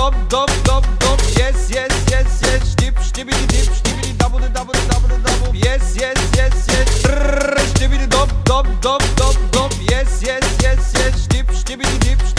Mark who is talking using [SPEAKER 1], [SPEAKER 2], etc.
[SPEAKER 1] dop, dop, dop, dop. Yes, yes, yes, yes. Stip, stibbidi dip, stibbidi double, double, double, double. Yes, yes, yes, yes. Stibbidi dop, dop, dop, dop, dop. Yes, yes, yes, yes. Stip, stibbidi dip.